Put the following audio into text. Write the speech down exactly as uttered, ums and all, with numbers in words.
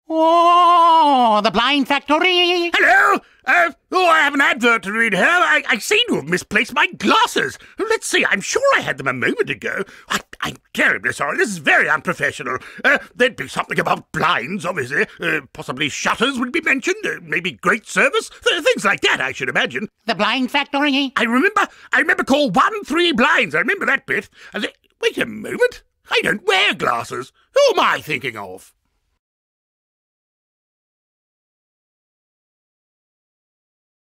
Oh, the blind factory. Hello? Uh, oh, I have an advert to read here. I, I seem to have misplaced my glasses. Let's see, I'm sure I had them a moment ago. I, I'm terribly sorry. This is very unprofessional. Uh, there'd be something about blinds, obviously. Uh, possibly shutters would be mentioned. Uh, maybe great service. Th things like that, I should imagine. The blind factory. I remember, I remember call one three blinds. I remember that bit. And they, wait a moment. I don't wear glasses. Who am I thinking of?